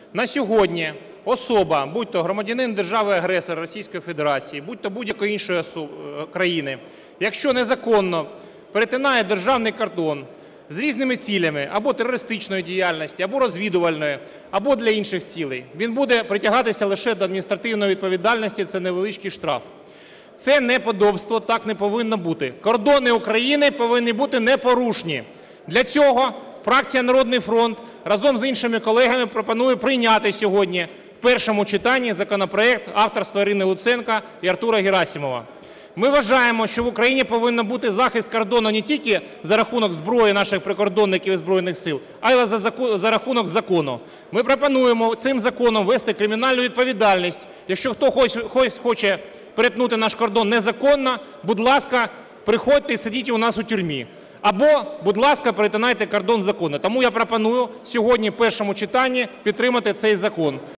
На сьогодні особа, будь-то громадянин держави-агресора Російської Федерації, будь-то будь-якої іншої країни, якщо незаконно перетинає державний кордон з різними цілями або терористичної діяльності, або розвідувальної, або для інших цілей, він буде притягатися лише до адміністративної відповідальності, це невеличкий штраф. Це неподобство, так не повинно бути. Кордони України повинні бути непорушні. Для цього фракція "Народний фронт" разом з іншими колегами пропонує прийняти сьогодні в першому читанні законопроект авторства Ірини Луценко і Артура Герасимова. Ми вважаємо, що в Україні повинен бути захист кордону не тільки за рахунок зброї наших прикордонників і Збройних Сил, а й за рахунок закону. Ми пропонуємо цим законом ввести кримінальну відповідальність. Якщо хтось хоче перетнути наш кордон незаконно, будь ласка, приходьте і сидіть у нас у тюрмі. Або, будь ласка, перетинайте кордон законно. Тому я пропоную сьогодні в першому читанні підтримати цей закон.